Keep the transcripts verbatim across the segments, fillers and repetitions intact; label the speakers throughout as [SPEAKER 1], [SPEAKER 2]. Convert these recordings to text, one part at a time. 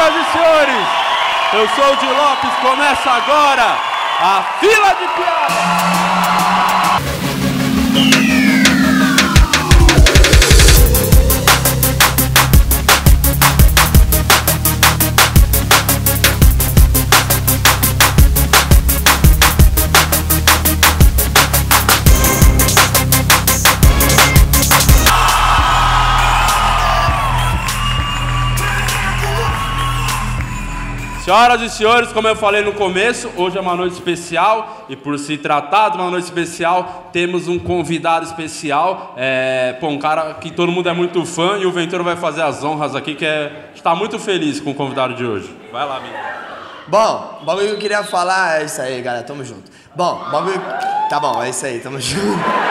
[SPEAKER 1] Senhoras e senhores, eu sou o Di Lopes, começa agora a Fila de Piadas. Senhoras e senhores, como eu falei no começo, hoje é uma noite especial e por se tratar de uma noite especial, temos um convidado especial, é, pô, um cara que todo mundo é muito fã e o Ventura vai fazer as honras aqui, que é, está muito feliz com o convidado de hoje. Vai lá, amigo.
[SPEAKER 2] Bom, o bagulho que eu queria falar é isso aí, galera, tamo junto. Bom, o bagulho... Tá bom, é isso aí, tamo junto.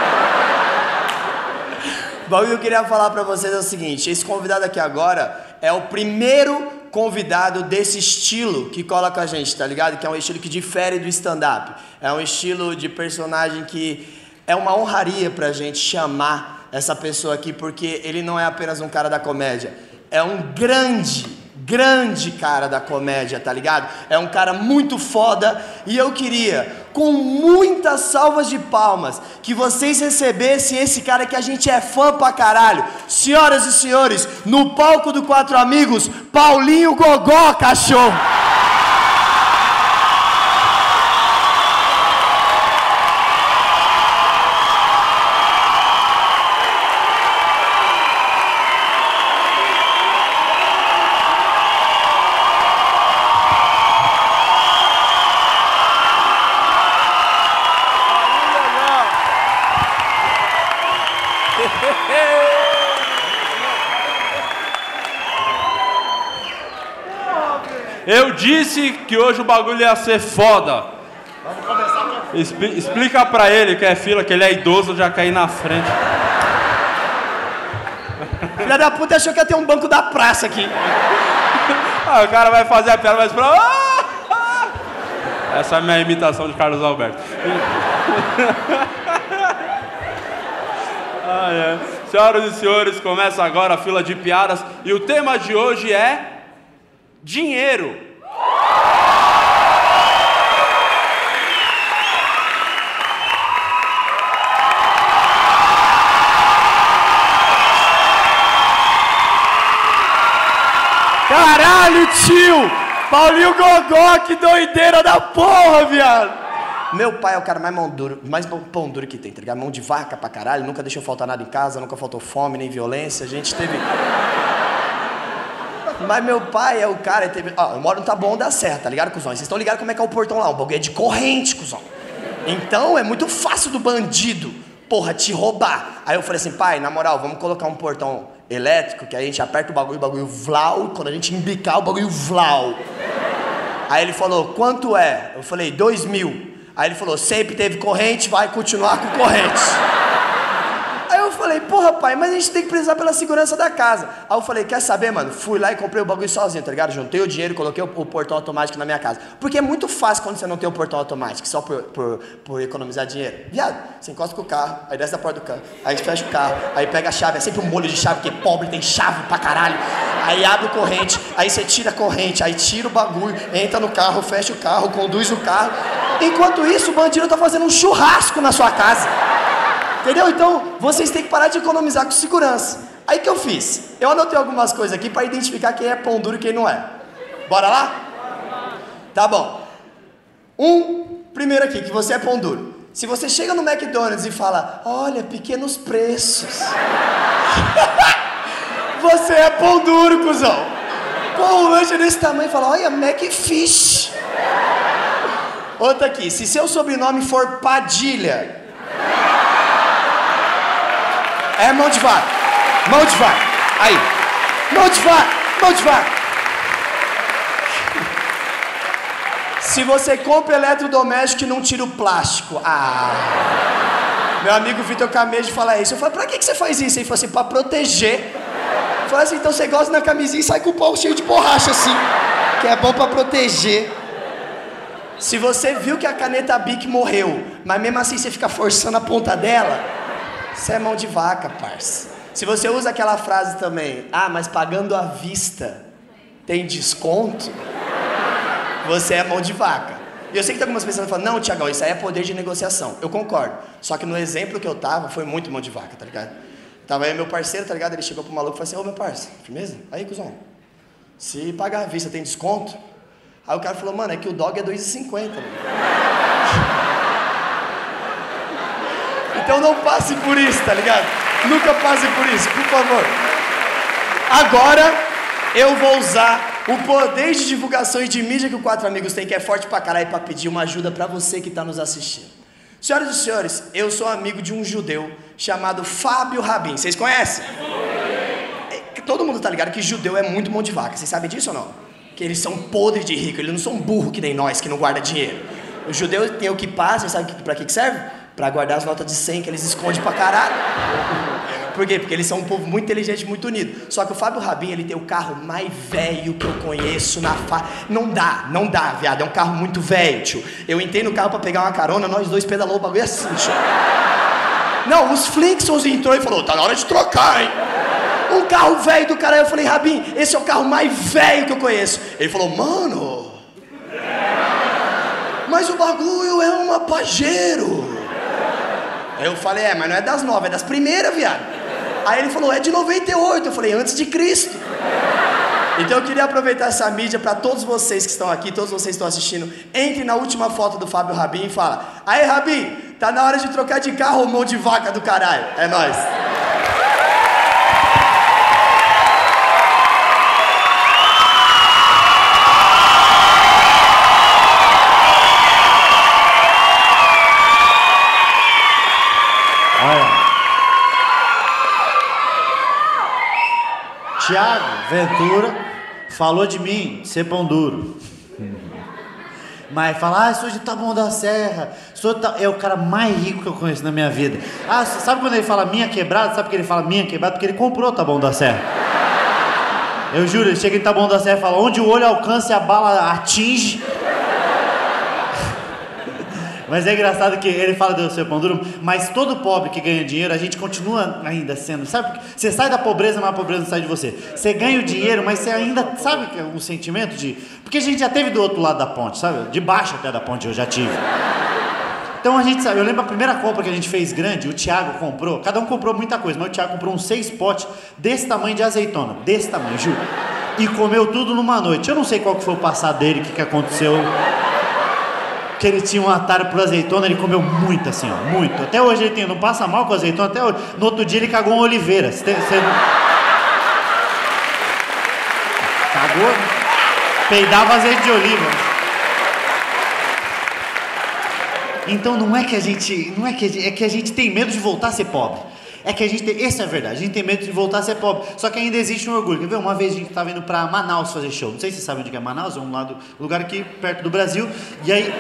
[SPEAKER 2] O bagulho que eu queria falar pra vocês é o seguinte, esse convidado aqui agora é o primeiro convidado desse estilo que cola com a gente, tá ligado? Que é um estilo que difere do stand-up. É um estilo de personagem que é uma honraria pra gente chamar essa pessoa aqui, porque ele não é apenas um cara da comédia, é um grande, grande cara da comédia, tá ligado? É um cara muito foda e eu queria, com muitas salvas de palmas, que vocês recebessem esse cara que a gente é fã pra caralho. Senhoras e senhores, no palco do Quatro Amigos, Paulinho Gogó, cachorro!
[SPEAKER 1] Eu disse que hoje o bagulho ia ser foda.
[SPEAKER 2] Vamos começar.
[SPEAKER 1] Expli explica pra ele que é fila, que ele é idoso, já caí na frente.
[SPEAKER 2] Filha da puta achou que ia ter um banco da praça aqui.
[SPEAKER 1] Ah, o cara vai fazer a piada, vai esperar. Essa é a minha imitação de Carlos Alberto. Ah, é. Senhoras e senhores, começa agora a Fila de Piadas e o tema de hoje é dinheiro.
[SPEAKER 2] Caralho, tio! Paulinho Gogó, que doideira da porra, viado! Meu pai é o cara mais mão duro, mais pão duro que tem, tá ligado? Mão de vaca pra caralho, nunca deixou faltar nada em casa, nunca faltou fome nem violência, a gente teve... Mas meu pai é o cara, ele teve... Ó, eu moro no Taboão da Serra, tá ligado, cuzão? Vocês estão ligados como é que é o portão lá? O bagulho é de corrente, cuzão. Então é muito fácil do bandido, porra, te roubar. Aí eu falei assim, pai, na moral, vamos colocar um portão elétrico, que aí a gente aperta o bagulho, o bagulho vlau, e quando a gente embicar, o bagulho vlau. Aí ele falou, quanto é? Eu falei, dois mil. Aí ele falou, sempre teve corrente, vai continuar com corrente. Aí eu falei, porra pai, mas a gente tem que precisar pela segurança da casa. Aí eu falei, quer saber, mano? Fui lá e comprei o bagulho sozinho, tá ligado? Juntei o dinheiro, coloquei o, o portão automático na minha casa. Porque é muito fácil quando você não tem o portão automático, só por, por, por economizar dinheiro. Viado, você encosta com o carro, aí desce da porta do carro, aí fecha o carro, aí pega a chave, é sempre um molho de chave, porque pobre tem chave pra caralho. Aí abre a corrente, aí você tira a corrente, aí tira o bagulho, entra no carro, fecha o carro, conduz o carro. Enquanto isso, o bandido tá fazendo um churrasco na sua casa. Entendeu? Então, vocês têm que parar de economizar com segurança. Aí que eu fiz? Eu anotei algumas coisas aqui para identificar quem é pão duro e quem não é. Bora lá? Tá bom. Um, primeiro aqui, que você é pão duro. Se você chega no McDonald's e fala, olha, pequenos preços. Você é pão duro, cuzão. Pô, o lanche é desse tamanho e fala, olha, McFish. Outra aqui, se seu sobrenome for Padilha... É mão de vaca, mão de vaca, aí, mão de vaca, mão de vaca. Se você compra eletrodoméstico e não tira o plástico, ah, meu amigo Vitor Camejo fala isso, eu falo, pra que, que você faz isso? Ele falou assim, pra proteger. Eu falei assim, então você gosta na camisinha e sai com o pau cheio de borracha assim, que é bom pra proteger. Se você viu que a caneta Bic morreu, mas mesmo assim você fica forçando a ponta dela, você é mão de vaca, parça. Se você usa aquela frase também, ah, mas pagando à vista, tem desconto, você é mão de vaca. E eu sei que tem algumas pessoas que falam, não, Tiagão, isso aí é poder de negociação. Eu concordo. Só que no exemplo que eu tava, foi muito mão de vaca, tá ligado? Tava aí meu parceiro, tá ligado? Ele chegou pro maluco e falou assim, ô meu parceiro, firmeza? Aí, cuzão, se pagar à vista tem desconto? Aí o cara falou, mano, é que o dog é dois e cinquenta, mano. Então não passe por isso, tá ligado? Nunca passe por isso, por favor. Agora, eu vou usar o poder de divulgação e de mídia que o Quatro Amigos tem, que é forte pra caralho, pra pedir uma ajuda pra você que tá nos assistindo. Senhoras e senhores, eu sou amigo de um judeu chamado Fábio Rabin. Vocês conhecem? É, todo mundo tá ligado que judeu é muito mão de vaca. Vocês sabem disso ou não? Que eles são podres de rico, eles não são burro que nem nós, que não guarda dinheiro. O judeu tem o que passa, sabe pra que serve? Pra guardar as notas de cem que eles escondem pra caralho. Por quê? Porque eles são um povo muito inteligente, muito unido. Só que o Fábio Rabin, ele tem o carro mais velho que eu conheço na fa... Não dá, não dá, viado. É um carro muito velho, tio. Eu entrei no carro pra pegar uma carona, nós dois pedalou o bagulho assim, tio. Não, os Flintstones entrou e falou, tá na hora de trocar, hein? Um carro velho do caralho. Eu falei, Rabin, esse é o carro mais velho que eu conheço. Ele falou, mano... Mas o bagulho é um Pajero. Aí eu falei, é, mas não é das novas, é das primeiras, viado. Aí ele falou, é de noventa e oito. Eu falei, antes de Cristo. Então eu queria aproveitar essa mídia para todos vocês que estão aqui, todos vocês que estão assistindo, entre na última foto do Fábio Rabin e fala, aí Rabin, tá na hora de trocar de carro, mão de vaca do caralho. É nóis.
[SPEAKER 3] Tiago Ventura falou de mim, ser pão duro. Mas fala, ah, sou de Taboão da Serra, sou ta... é o cara mais rico que eu conheço na minha vida. Ah, sabe quando ele fala minha quebrada? Sabe por que ele fala minha quebrada? Porque ele comprou Taboão da Serra. Eu juro, ele chega em Taboão da Serra e fala, onde o olho alcança e a bala atinge. Mas é engraçado que ele fala do seu pão duro, mas todo pobre que ganha dinheiro, a gente continua ainda sendo, sabe? Você sai da pobreza, mas a pobreza não sai de você. Você ganha o dinheiro, mas você ainda, sabe o sentimento de... Porque a gente já teve do outro lado da ponte, sabe? De baixo até da ponte eu já tive. Então a gente sabe, eu lembro a primeira compra que a gente fez grande, o Thiago comprou, cada um comprou muita coisa, mas o Thiago comprou uns seis potes desse tamanho de azeitona, desse tamanho, juro. E comeu tudo numa noite. Eu não sei qual que foi o passado dele, o que, que aconteceu... que ele tinha um atalho por azeitona, ele comeu muito assim, ó, muito. Até hoje ele tem, não passa mal com azeitona, até hoje. No outro dia ele cagou uma oliveira. Você, você... Cagou? Peidava azeite de oliva. Então não é que a gente, não é que a gente, é que a gente tem medo de voltar a ser pobre. É que a gente tem, essa é a verdade, a gente tem medo de voltar a ser pobre. Só que ainda existe um orgulho. Quer ver? Uma vez a gente estava indo para Manaus fazer show. Não sei se vocês sabem onde é Manaus, é um lado, lugar aqui perto do Brasil. E aí...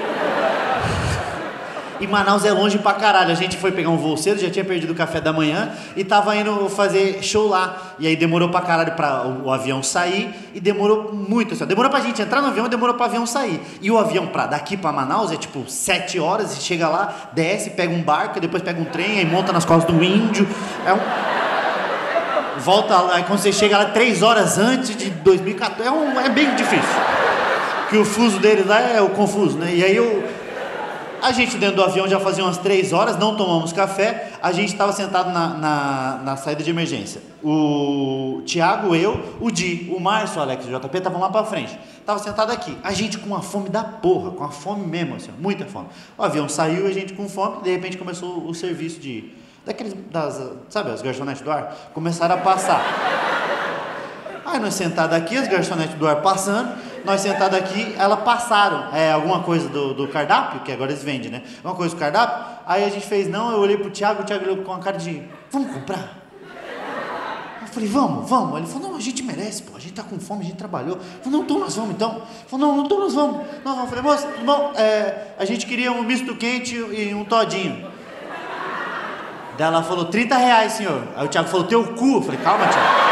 [SPEAKER 3] E Manaus é longe pra caralho. A gente foi pegar um voo cedo, já tinha perdido o café da manhã e tava indo fazer show lá. E aí demorou pra caralho pra o, o avião sair e demorou muito. Assim, demorou pra gente entrar no avião e demorou pra avião sair. E o avião pra daqui pra Manaus é tipo sete horas e chega lá, desce, pega um barco, depois pega um trem, aí monta nas costas do índio. É um... Volta lá, aí quando você chega lá três horas antes de dois mil e quatorze, é, um, é bem difícil. Que o fuso deles lá é o confuso, né? E aí eu... A gente dentro do avião já fazia umas três horas, não tomamos café, a gente estava sentado na, na, na saída de emergência. O Thiago, eu, o Di, o Márcio, o Alex e o J P estavam lá pra frente. Tava sentado aqui, a gente com uma fome da porra, com uma fome mesmo, assim, muita fome. O avião saiu, a gente com fome, de repente começou o serviço de... Daqueles, das, sabe, as garçonetes do ar? Começaram a passar. Aí nós sentados aqui, as garçonetes do ar passando, nós sentados aqui, elas passaram é, alguma coisa do, do cardápio, que agora eles vendem, né? Alguma coisa do cardápio, aí a gente fez não, eu olhei pro Thiago, o Thiago olhou com a cara de, vamos comprar? Eu falei, vamos, vamos. Ele falou, não, a gente merece, pô, a gente tá com fome, a gente trabalhou. Eu falei, não, então nós vamos então. Ele falou, não, não, então nós vamos. Nós vamos. Eu falei, moça, bom, é, a gente queria um misto quente e um todinho. Daí ela falou, trinta reais, senhor. Aí o Thiago falou, teu cu. Eu falei, calma, Thiago.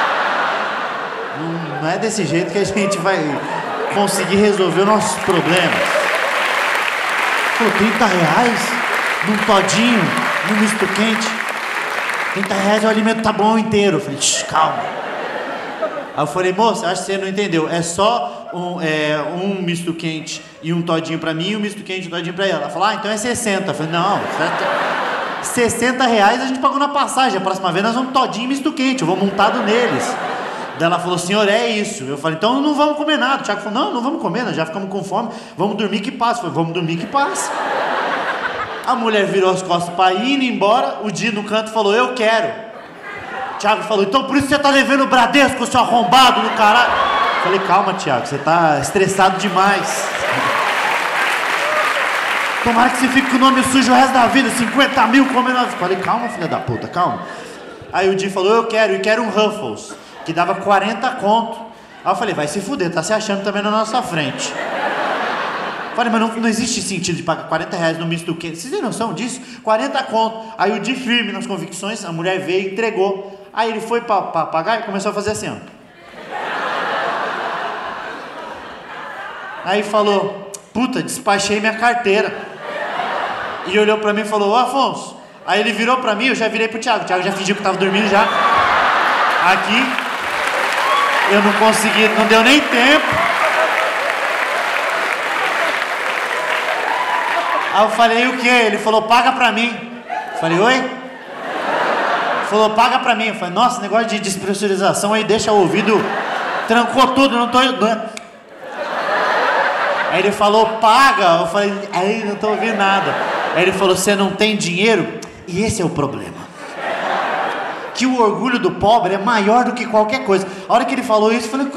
[SPEAKER 3] Não, não é desse jeito que a gente vai conseguir resolver os nossos problemas. Pô, trinta reais num todinho, num misto quente. trinta reais o alimento tá bom inteiro. Eu falei, calma. Aí eu falei, moça, acho que você não entendeu. É só um, é, um misto quente e um todinho pra mim e um misto quente e um todinho pra ela. Ela falou, ah, então é sessenta. Eu falei, não, sessenta reais a gente pagou na passagem. A próxima vez nós vamos todinho e misto quente, eu vou montado neles. Daí ela falou, senhor, é isso. Eu falei, então não vamos comer nada. O Thiago falou, não, não vamos comer, nós já ficamos com fome. Vamos dormir que passa. Eu falei, vamos dormir que passa. A mulher virou as costas pra ir, indo embora. O Di no canto falou, eu quero. O Thiago falou, então por isso você tá levando o Bradesco, seu arrombado do caralho. Eu falei, calma, Thiago, você tá estressado demais. Tomara que você fique com o nome sujo o resto da vida, cinquenta mil comendo. Eu falei, calma, filha da puta, calma. Aí o Di falou, eu quero, e quero um Ruffles, que dava quarenta conto. Aí eu falei, vai se fuder, tá se achando também na nossa frente. Falei, mas não, não existe sentido de pagar quarenta reais no misto quente. Vocês têm noção disso? quarenta conto. Aí o Di firme nas convicções, a mulher veio e entregou. Aí ele foi pra, pra pagar e começou a fazer assim, ó. Aí falou, puta, despachei minha carteira. E olhou pra mim e falou, ô Afonso. Aí ele virou pra mim, eu já virei pro Thiago. O Thiago já fingiu que tava dormindo já. Aqui. Eu não consegui, não deu nem tempo. Aí eu falei, o quê? Ele falou, paga pra mim. Eu falei, oi? Ele falou, paga pra mim. Eu falei, nossa, negócio de despressurização aí deixa o ouvido... Trancou tudo, não tô... Aí ele falou, paga. Eu falei, aí não tô ouvindo nada. Aí ele falou, você não tem dinheiro? E esse é o problema. Que o orgulho do pobre é maior do que qualquer coisa. A hora que ele falou isso, eu falei...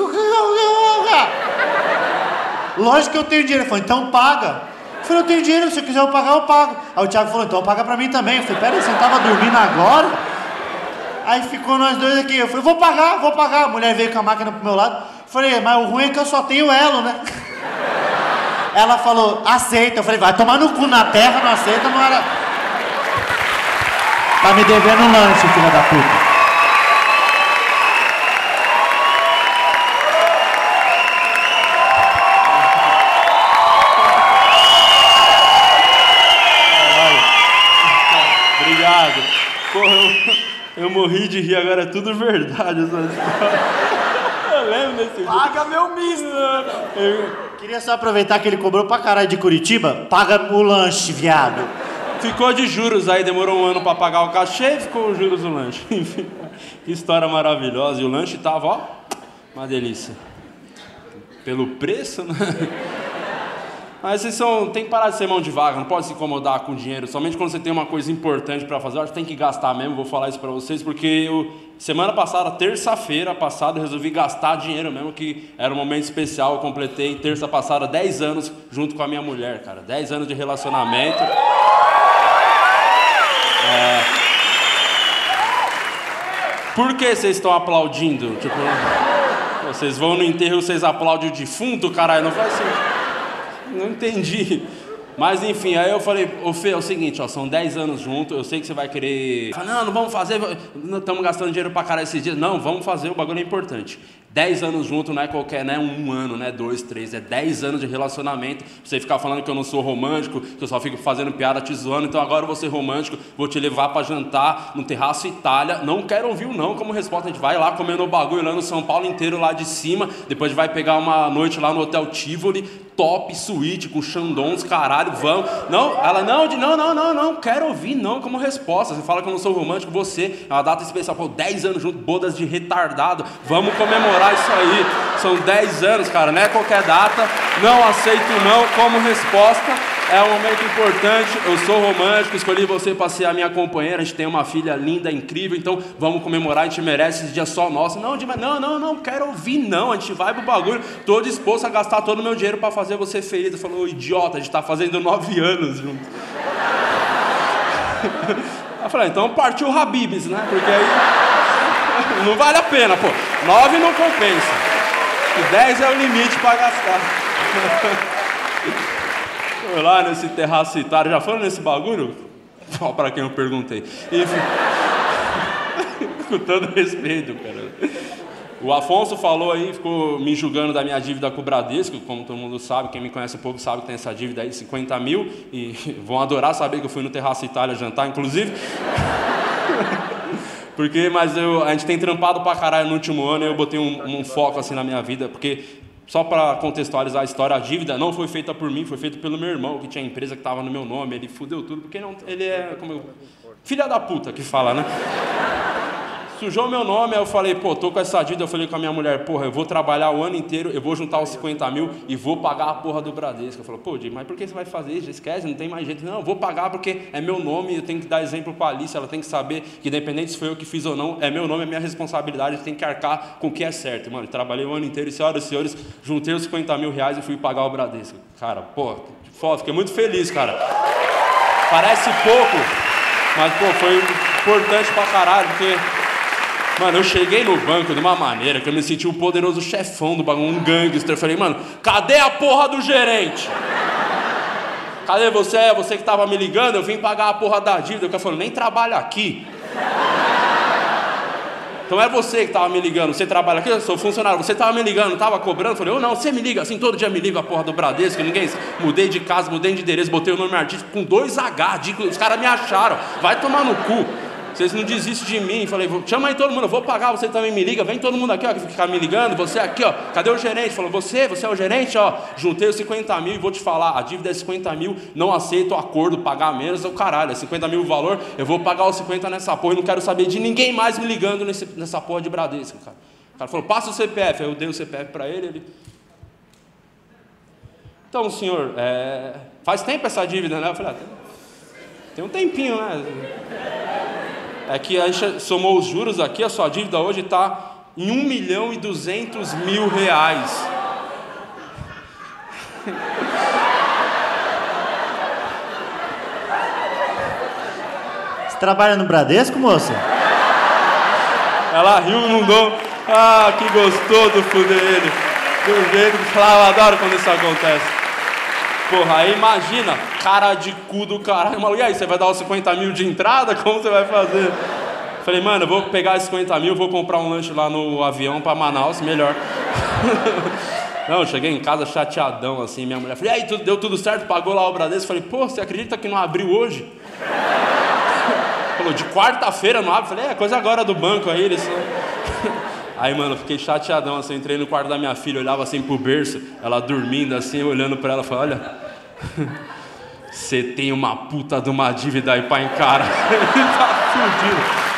[SPEAKER 3] Lógico que eu tenho dinheiro. Ele falou, então paga. Eu falei, eu tenho dinheiro, se eu quiser eu pagar, eu pago. Aí o Thiago falou, então paga pra mim também. Eu falei, peraí, você não tava dormindo agora? Aí ficou nós dois aqui. Eu falei, vou pagar, vou pagar. A mulher veio com a máquina pro meu lado. Eu falei, mas o ruim é que eu só tenho elo, né? Ela falou, aceita. Eu falei, vai tomar no cu, na terra, não aceita, não era... Tá me devendo um lanche, filha da puta.
[SPEAKER 1] Porra, eu, eu morri de rir, agora é tudo verdade essa história. Eu lembro desse
[SPEAKER 2] Paga meu misto!
[SPEAKER 3] Eu queria só aproveitar que ele cobrou pra caralho de Curitiba. Paga o lanche, viado.
[SPEAKER 1] Ficou de juros aí, demorou um ano pra pagar o cachê e ficou os juros do lanche. Enfim, que história maravilhosa. E o lanche tava, ó, uma delícia. Pelo preço, né? Mas vocês são, tem que parar de ser mão de vaga, não pode se incomodar com dinheiro. Somente quando você tem uma coisa importante pra fazer, eu acho que tem que gastar mesmo. Vou falar isso pra vocês, porque eu, semana passada, terça-feira passada, eu resolvi gastar dinheiro mesmo, que era um momento especial. Eu completei terça passada dez anos junto com a minha mulher, cara. dez anos de relacionamento. É... Por que vocês estão aplaudindo? Tipo, vocês vão no enterro, vocês aplaudem o defunto, caralho, não faz sentido. Não entendi. Mas enfim, aí eu falei, ô Fê, é o seguinte, ó, são dez anos juntos, eu sei que você vai querer... Não, não vamos fazer, estamos gastando dinheiro pra caralho esses dias. Não, vamos fazer, o bagulho é importante. dez anos juntos não é qualquer, né, um ano, né, dois, três, é dez anos de relacionamento. Você ficar falando que eu não sou romântico, que eu só fico fazendo piada, te zoando, então agora eu vou ser romântico, vou te levar pra jantar no Terraço Itália. Não quero ouvir o não como resposta, a gente vai lá comendo o bagulho lá no São Paulo inteiro, lá de cima, depois a gente vai pegar uma noite lá no Hotel Tivoli, top suíte, com Xandons, caralho, vamos. Não, ela, não, não, não, não, não, quero ouvir não como resposta. Você fala que eu não sou romântico, você, é uma data especial, pô, dez anos juntos, bodas de retardado, vamos comemorar isso aí. São dez anos, cara, não é qualquer data, não aceito não como resposta. É um momento importante, eu sou romântico, escolhi você para ser a minha companheira, a gente tem uma filha linda, incrível, então vamos comemorar, a gente merece esse dia só nosso. Não, não, não, não quero ouvir não, a gente vai pro bagulho, tô disposto a gastar todo o meu dinheiro para fazer você feliz. Eu falei, ô idiota, a gente tá fazendo nove anos junto. Eu falei, então partiu o Habib's, né, porque aí não vale a pena, pô, nove não compensa, dez é o limite para gastar. Foi lá nesse Terraço Itália, já foram nesse bagulho? Só pra quem eu perguntei. Enfim, com todo respeito, cara. O Afonso falou aí, ficou me julgando da minha dívida com o Bradesco, como todo mundo sabe, quem me conhece um pouco sabe que tem essa dívida aí de cinquenta mil, e vão adorar saber que eu fui no Terraço Itália jantar, inclusive. Porque, mas eu, a gente tem trampado pra caralho no último ano e eu botei um, um foco assim na minha vida, porque, só pra contextualizar a história, a dívida não foi feita por mim, foi feita pelo meu irmão, que tinha empresa que tava no meu nome, ele fudeu tudo, porque não, ele é, como eu, filha da puta que fala, né? Sujou meu nome, aí eu falei, pô, tô com essa dívida, eu falei com a minha mulher, porra, eu vou trabalhar o ano inteiro, eu vou juntar os cinquenta mil e vou pagar a porra do Bradesco. Eu falei, pô, Di, mas por que você vai fazer isso? Esquece, não tem mais jeito. Não, eu vou pagar porque é meu nome, eu tenho que dar exemplo pra Alice, ela tem que saber que independente se foi eu que fiz ou não, é meu nome, é minha responsabilidade, eu tenho que arcar com o que é certo. Mano, eu trabalhei o ano inteiro e, senhoras e senhores, juntei os cinquenta mil reais e fui pagar o Bradesco. Cara, pô, que foda, fiquei muito feliz, cara. Parece pouco, mas, pô, foi importante pra caralho, porque... Mano, eu cheguei no banco de uma maneira que eu me senti o poderoso chefão do bagulho, um gangster. Eu falei, mano, cadê a porra do gerente? Cadê você? É você que tava me ligando, eu vim pagar a porra da dívida. O cara falou, nem trabalha aqui. Então é você que tava me ligando, você trabalha aqui, eu sou funcionário, você tava me ligando, tava cobrando, eu falei, eu não, você me liga assim, todo dia me liga a porra do Bradesco, ninguém, mudei de casa, mudei de endereço, botei o nome artístico com dois H, os caras me acharam, vai tomar no cu. Vocês não desistem de mim. Falei, chama aí todo mundo, eu vou pagar, você também me liga. Vem todo mundo aqui, ó, que ficar me ligando. Você aqui, ó, cadê o gerente? Falou, você, você é o gerente, ó. Juntei os cinquenta mil e vou te falar, a dívida é cinquenta mil, não aceito o acordo, pagar menos, é o caralho. É cinquenta mil o valor, eu vou pagar os cinquenta nessa porra e não quero saber de ninguém mais me ligando nesse, nessa porra de Bradesco, cara. O cara falou, passa o C P F. Aí eu dei o C P F pra ele, ele... Então, senhor, é... faz tempo essa dívida, né? Eu falei, ah, tem... tem um tempinho, né? É que a gente somou os juros aqui, a sua dívida hoje está em um milhão e duzentos mil reais.
[SPEAKER 3] Você trabalha no Bradesco, moça?
[SPEAKER 1] Ela riu e não deu. Ah, que gostoso fuder ele. Do jeito que eu adoro quando isso acontece. Porra, aí imagina, cara de cu do caralho, maluco, e aí, você vai dar os cinquenta mil de entrada? Como você vai fazer? Falei, mano, eu vou pegar esses cinquenta mil, vou comprar um lanche lá no avião pra Manaus, melhor. Não, eu cheguei em casa chateadão, assim, minha mulher, falei, e aí, tudo, deu tudo certo, pagou lá o Bradesco? Falei, pô, você acredita que não abriu hoje? Falou, de quarta-feira não abre? Falei, é, coisa agora do banco aí, eles... Aí, mano, eu fiquei chateadão, assim, entrei no quarto da minha filha, olhava assim pro berço, ela dormindo assim, olhando pra ela, falei, olha, você tem uma puta de uma dívida aí pra encarar. Tá fudido.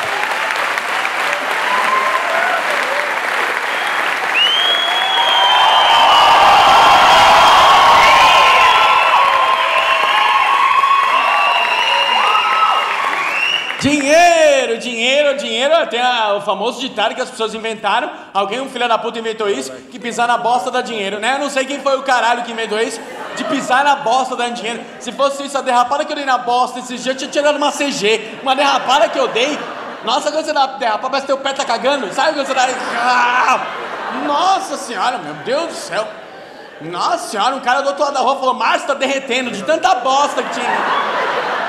[SPEAKER 4] Dinheiro, dinheiro, dinheiro. Tem a, o famoso ditado que as pessoas inventaram. Alguém, um filho da puta, inventou isso, que pisar na bosta dá dinheiro, né? Eu não sei quem foi o caralho que inventou isso, de pisar na bosta dá dinheiro. Se fosse isso, a derrapada que eu dei na bosta esses dias, eu tinha tirado uma C G. Uma derrapada que eu dei. Nossa, quando você dá derrapada, parece que teu pé tá cagando. Sabe quando você dá... Nossa senhora, meu Deus do céu. Nossa senhora, um cara do outro lado da rua falou, Márcio, tá derretendo de tanta bosta que tinha.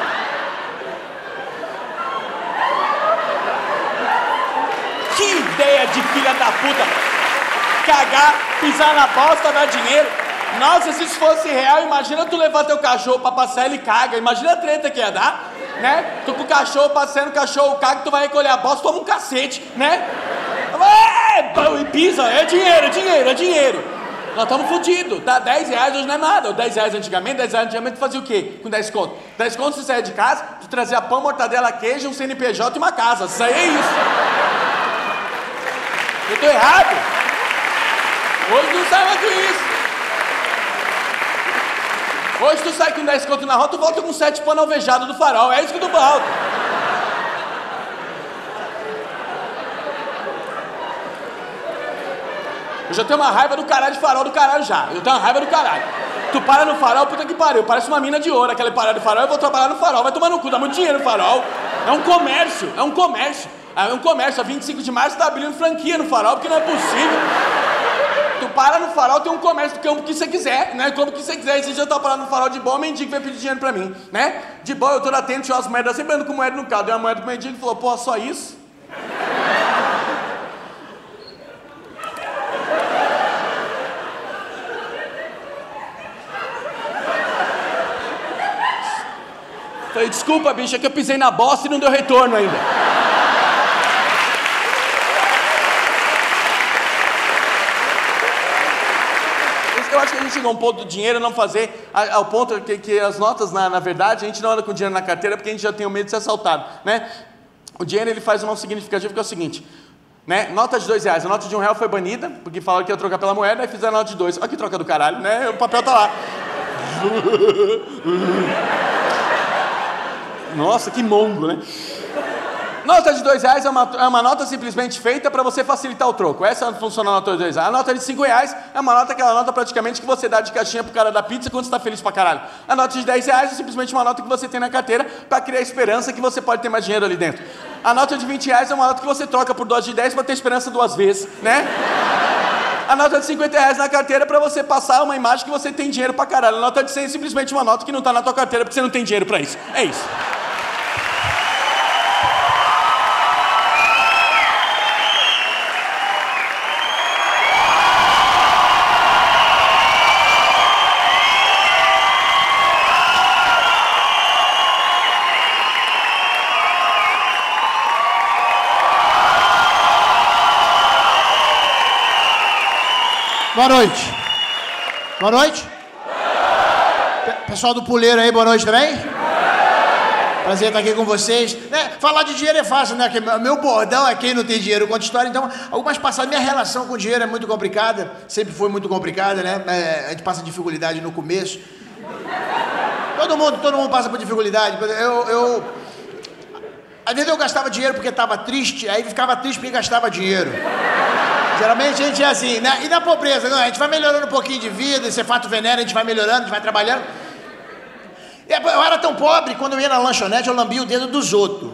[SPEAKER 4] Que ideia de filha da puta! Cagar, pisar na bosta, dar dinheiro. Nossa, se isso fosse real, imagina tu levar teu cachorro pra passear, ele caga. Imagina a treta que ia dar, né? Tu com o cachorro passeando, o cachorro caga, tu vai recolher a bosta, toma um cacete, né? É, e pisa, é dinheiro, é dinheiro, é dinheiro. Nós estamos fodidos. Dá dez reais hoje não é nada. dez reais antigamente, dez reais antigamente tu fazia o quê? Com dez conto? dez conto você saia de casa, tu trazia pão, mortadela, queijo, um C N P J e uma casa. Isso aí é isso. Eu tô errado? Hoje não sai mais com isso. Hoje tu sai com dez conto na rota, tu volta com sete pano alvejado do Farol. É isso que eu tô falando. Eu já tenho uma raiva do caralho de Farol do caralho já. Eu tenho uma raiva do caralho. Tu para no Farol, puta que pariu. Parece uma mina de ouro. Aquela parada do Farol, eu vou trabalhar no Farol. Vai tomar no cu, dá muito dinheiro no Farol. É um comércio, é um comércio. É um comércio, a vinte e cinco de março tá abrindo franquia no Farol, porque não é possível. Tu para no Farol, tem um comércio, tu compra o que você quiser, né? Compra o que você quiser. Esse dia eu tava parando no Farol de boa, o mendigo veio pedir dinheiro pra mim, né? De boa, eu tô atento, tinha umas moedas, sempre ando com moeda no carro. Deu uma moeda pro mendigo e falou, porra, só isso? Falei, desculpa, bicho, é que eu pisei na bosta e não deu retorno ainda. acho que a gente chegou a um ponto do dinheiro não fazer, ao ponto que, que as notas, na, na verdade, a gente não anda com dinheiro na carteira porque a gente já tem o medo de ser assaltado, né? O dinheiro, ele faz um significativo que é o seguinte, né? Nota de dois reais, a nota de um real foi banida, porque falaram que ia trocar pela moeda, aí fizeram a nota de dois. Olha que troca do caralho, né? O papel tá lá. Nossa, que mongo, né? Nota de dois reais é uma, é uma nota simplesmente feita para você facilitar o troco. Essa funciona a nota de dois reais. A nota de cinco reais é uma nota, aquela nota praticamente que você dá de caixinha pro cara da pizza quando você tá feliz pra caralho. A nota de dez reais é simplesmente uma nota que você tem na carteira para criar esperança que você pode ter mais dinheiro ali dentro. A nota de vinte reais é uma nota que você troca por dose de dez para ter esperança duas vezes, né? A nota de cinquenta reais na carteira é para você passar uma imagem que você tem dinheiro pra caralho. A nota de cem é simplesmente uma nota que não tá na tua carteira porque você não tem dinheiro para isso. É isso.
[SPEAKER 5] Boa noite. Boa noite. Pessoal do Puleiro aí, boa noite também. Prazer estar aqui com vocês. Né? Falar de dinheiro é fácil, né? Que meu bordão é quem não tem dinheiro conta história. Então, algumas passadas, minha relação com o dinheiro é muito complicada. Sempre foi muito complicada, né? É, a gente passa dificuldade no começo. Todo mundo, todo mundo passa por dificuldade. Eu, eu... Às vezes eu gastava dinheiro porque estava triste, aí ficava triste porque gastava dinheiro. Geralmente a gente é assim, né? E na pobreza, não, a gente vai melhorando um pouquinho de vida, esse é fato veneno, a gente vai melhorando, a gente vai trabalhando. Eu era tão pobre, quando eu ia na lanchonete, eu lambia o dedo dos outros.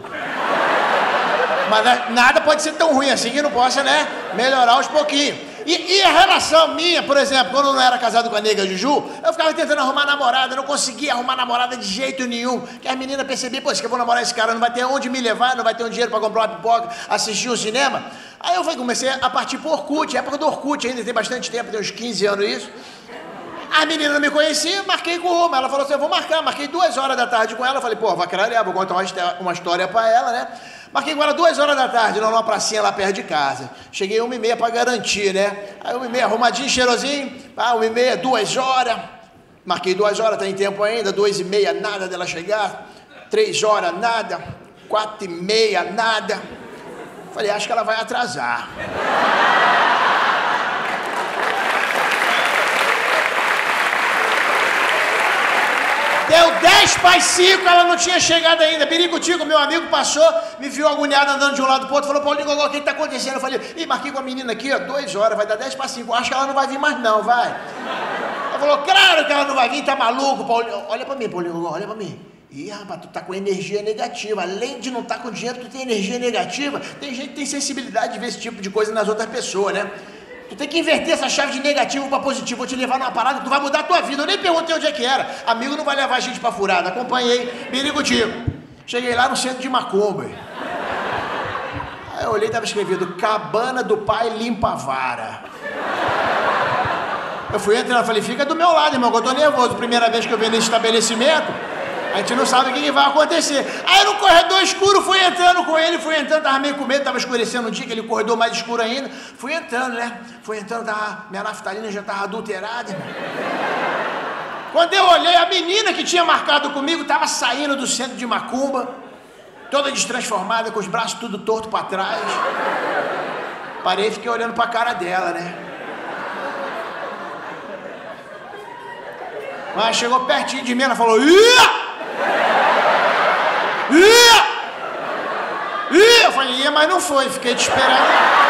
[SPEAKER 5] Mas nada pode ser tão ruim assim que não possa, né? Melhorar aos pouquinhos. E, e a relação minha, por exemplo, quando eu não era casado com a nega Juju, eu ficava tentando arrumar namorada, não conseguia arrumar namorada de jeito nenhum. Que as meninas percebiam, pô, se eu vou namorar esse cara, não vai ter onde me levar, não vai ter um dinheiro pra comprar uma pipoca, assistir um cinema. Aí eu fui, comecei a partir pro Orkut, época do Orkut ainda, tem bastante tempo, tem uns quinze anos isso. A menina não me conhecia, marquei com uma. Ela falou assim, eu vou marcar, marquei duas horas da tarde com ela. Falei, pô, vai criar, vou contar uma história pra ela, né? Marquei com ela duas horas da tarde, numa pracinha lá perto de casa. Cheguei uma e meia pra garantir, né? Aí uma e meia, arrumadinho, cheirosinho. Ah, uma e meia, duas horas. Marquei duas horas, tem tempo ainda. Duas e meia, nada dela chegar. Três horas, nada. Quatro e meia, nada. Falei, acho que ela vai atrasar. Deu dez para as cinco, ela não tinha chegado ainda. Biricutico, meu amigo, passou, me viu agoniado andando de um lado pro outro, falou, Paulinho Gogó, o que está acontecendo? Eu falei, ih, marquei com a menina aqui, ó, duas horas, vai dar dez para cinco, acho que ela não vai vir mais não, vai. Ela falou, claro que ela não vai vir, tá maluco, Paulinho. Olha para mim, Paulinho Gogó, olha para mim. Ih, rapaz, tu tá com energia negativa. Além de não estar tá com dinheiro, tu tem energia negativa. Tem gente que tem sensibilidade de ver esse tipo de coisa nas outras pessoas, né? Tu tem que inverter essa chave de negativo para positivo. Vou te levar numa parada que tu vai mudar a tua vida. Eu nem perguntei onde é que era. Amigo não vai levar a gente pra furada. Acompanhei, Biricutico. Cheguei lá no centro de Macumba. Aí eu olhei e tava escrevido, Cabana do Pai Limpa a Vara. Eu fui entrando, falei, fica do meu lado, irmão, que eu tô nervoso. Primeira vez que eu venho nesse estabelecimento, a gente não sabe o que vai acontecer. Aí no corredor escuro, fui entrando com ele, fui entrando, tava meio com medo, tava escurecendo um dia, aquele corredor mais escuro ainda. Fui entrando, né? Fui entrando, tava, minha naftalina já tava adulterada, irmão. Quando eu olhei, a menina que tinha marcado comigo tava saindo do centro de Macumba, toda destransformada, com os braços tudo torto pra trás. Parei e fiquei olhando pra cara dela, né? Mas chegou pertinho de mim, ela falou, Ia! Ia! Ia! Eu falei, ia, mas não foi, fiquei te esperando.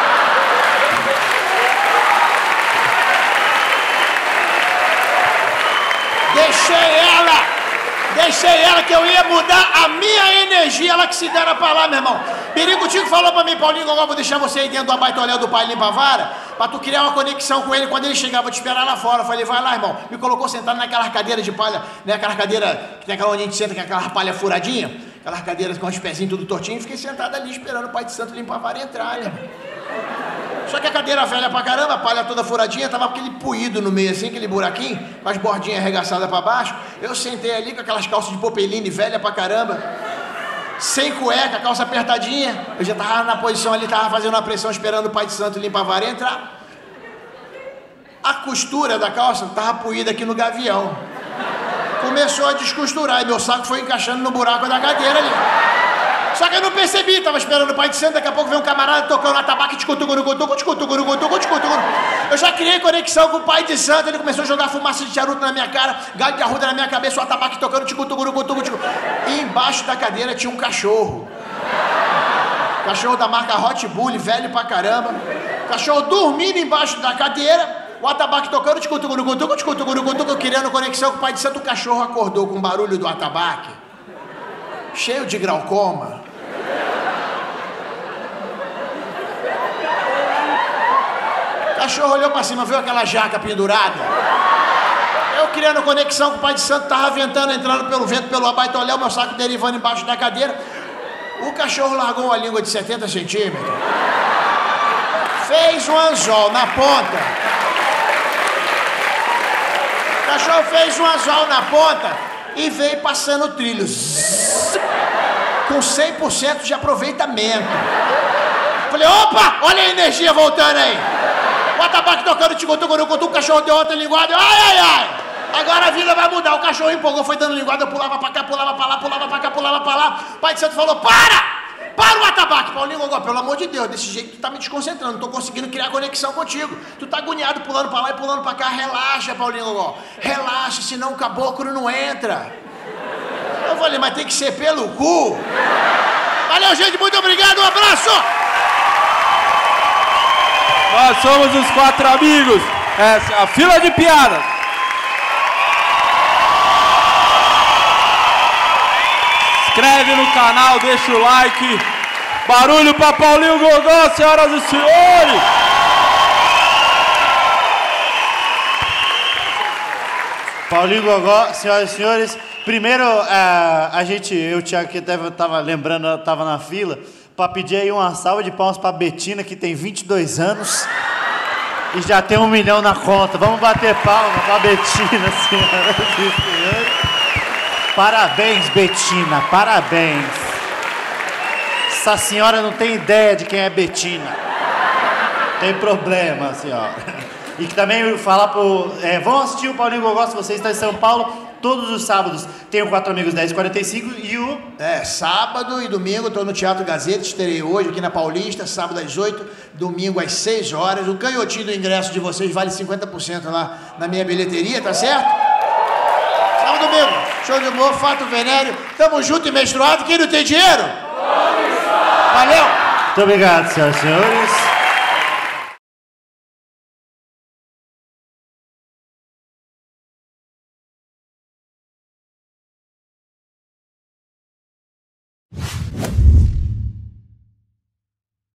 [SPEAKER 5] Deixei ela, deixei ela que eu ia mudar a minha energia, ela que se dera pra lá, meu irmão. Biricutico falou pra mim, Paulinho Gogó, vou deixar você aí dentro do abaitoléu do Pai Limpa a Vara, pra tu criar uma conexão com ele, quando ele chegar, vou te esperar lá fora. Eu falei, vai lá, irmão. Me colocou sentado naquela cadeira de palha, né, aquela cadeira, que tem aquela onde a gente senta, que é aquela palha furadinha, aquelas cadeiras com os pezinhos tudo tortinho, fiquei sentado ali esperando o Pai de Santo Limpa a Vara entrar, né? Só que a cadeira velha pra caramba, a palha toda furadinha, tava aquele puído no meio assim, aquele buraquinho, com as bordinhas arregaçadas pra baixo. Eu sentei ali com aquelas calças de popeline velha pra caramba, sem cueca, calça apertadinha. Eu já tava na posição ali, tava fazendo uma pressão, esperando o Pai de Santo Limpa a Vara entrar. A costura da calça tava puída aqui no gavião. Começou a descosturar e meu saco foi encaixando no buraco da cadeira ali. Só que eu não percebi, tava esperando o pai de santo, daqui a pouco veio um camarada tocando atabaque, tchucutugurugutugu, tchucutugurugutugu, tchucutugu. Eu já criei conexão com o pai de santo, ele começou a jogar fumaça de charuto na minha cara, galho de arruda na minha cabeça, o atabaque tocando, tchucutugurugutugu, tchucutugu. E embaixo da cadeira tinha um cachorro. Cachorro da marca Hot Bull, velho pra caramba. Cachorro dormindo embaixo da cadeira, o atabaque tocando, tchucutugurugutugu, tchucutugurugutugu, criando conexão com o pai de santo, o cachorro acordou com o barulho do atabaque, cheio de glaucoma. O cachorro olhou pra cima, viu aquela jaca pendurada. Eu criando conexão com o pai de santo, tava ventando, entrando pelo vento, pelo abaitoléu, meu saco derivando embaixo da cadeira. O cachorro largou uma língua de setenta centímetros. Fez um anzol na ponta. O cachorro fez um anzol na ponta e veio passando o trilho. Zzz, com cem por cento de aproveitamento. Falei, opa, olha a energia voltando aí. O atabaque tocando, tchucutugurugutugu, o cachorro deu outra linguada, ai, ai, ai. Agora a vida vai mudar, o cachorro empolgou, foi dando linguada, eu pulava pra cá, pulava pra lá, pulava pra cá, pulava pra lá. O pai de santo falou, para! Para o atabaque! Paulinho Gogó, pelo amor de Deus, desse jeito tu tá me desconcentrando, não tô conseguindo criar conexão contigo. Tu tá agoniado, pulando pra lá e pulando pra cá, relaxa, Paulinho Gogó. Relaxa, senão o caboclo não entra. Eu falei, mas tem que ser pelo cu. Valeu, gente, muito obrigado, um abraço!
[SPEAKER 1] Nós somos os quatro amigos. Essa é a fila de piadas. Inscreve no canal, deixa o like. Barulho pra Paulinho Gogó, senhoras e senhores.
[SPEAKER 3] Paulinho Gogó, senhoras e senhores. Primeiro, a, a gente, eu, Thiago, que até tava lembrando, tava na fila, para pedir aí uma salva de palmas para Betina, que tem vinte e dois anos e já tem um milhão na conta. Vamos bater palma para Betina, senhoras e senhores. Parabéns, Betina, parabéns. Essa senhora não tem ideia de quem é Betina. Tem problema, senhora. E que também falar pro... É, vão assistir o Paulinho Gogó se você está em São Paulo. Todos os sábados tem o Quatro Amigos dez e quarenta e cinco e o...
[SPEAKER 5] É, sábado e domingo estou no Teatro Gazeta, estarei hoje aqui na Paulista, sábado às oito, domingo às seis horas. O canhotinho do ingresso de vocês vale cinquenta por cento lá na minha bilheteria, tá certo? Sábado, domingo, show de humor, fato venéreo, tamo junto e menstruado, quem não tem dinheiro? Valeu!
[SPEAKER 3] Muito obrigado, senhoras e senhores.